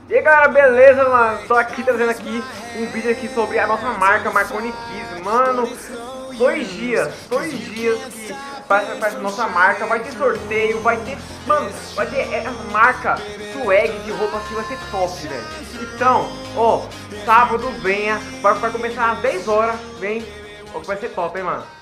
E aí galera, beleza, mano? Tô aqui trazendo aqui um vídeo aqui sobre a nossa marca, Marconi Kids. Mano, dois dias que para essa nossa marca, vai ter sorteio, vai ter, mano, vai ter marca, swag de roupa assim, vai ser top, velho. Então, ó, sábado venha, vai começar às 10 horas, vem, vai ser top, hein, mano.